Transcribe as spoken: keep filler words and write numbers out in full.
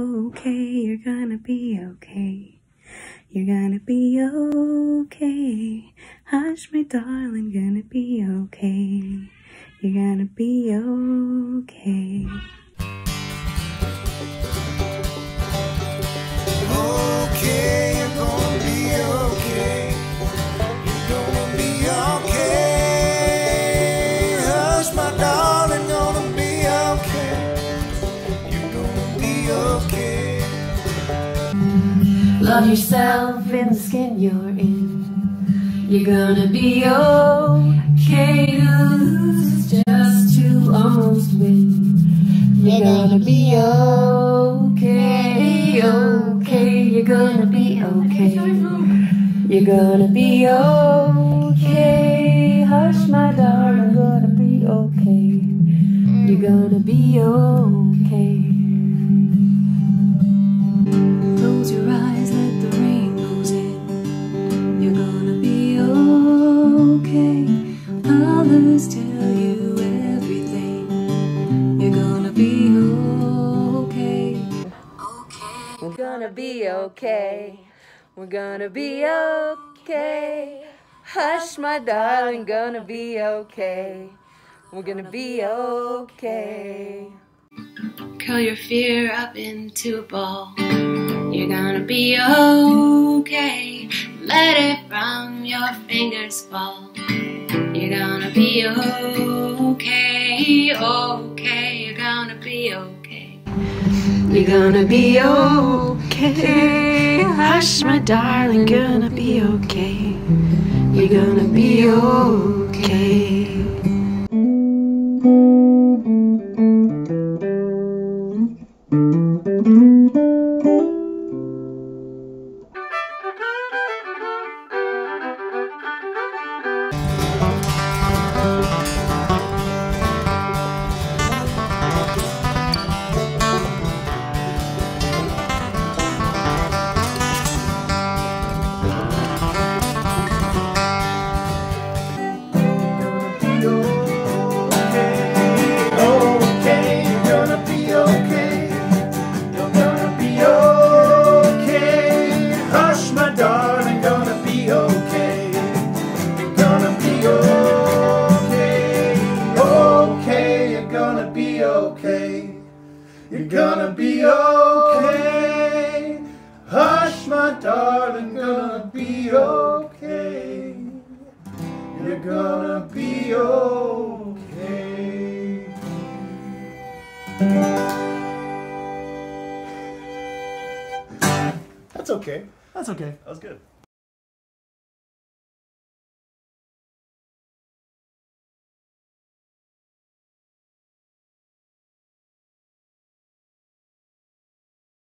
okay, you're gonna be okay. You're gonna be okay. Hush, my darling, gonna be okay. You're gonna be okay. Okay, you're gonna be okay. You're gonna be okay. Hush, my darling, gonna be okay. You're gonna be okay. Love yourself in the skin you're in. You're gonna be okay. To lose is just to almost win. You're gonna be okay, okay. You're gonna be okay. You're gonna be okay. Hush, my darling, gonna be okay. You're gonna be okay. Close your eyes, let the rainbows in. You're gonna be okay. Others tell you everything. You're gonna be okay. Okay. We're gonna be okay. We're gonna be okay. Hush, my darling, gonna be okay. We're gonna be okay. Curl your fear up into a ball. You're gonna be okay. Let it from your fingers fall. You're gonna be okay, okay. You're gonna be okay. You're gonna be okay. Hush, my darling, gonna be okay. You're gonna be okay. You're gonna be okay. Hush, my darling, gonna be okay. You're gonna be okay. That's okay. That's okay. That was good.